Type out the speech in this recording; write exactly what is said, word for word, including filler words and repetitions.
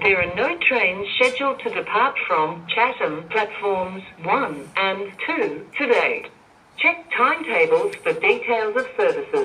There are no trains scheduled to depart from Chatham platforms one and two today. Check timetables for details of services.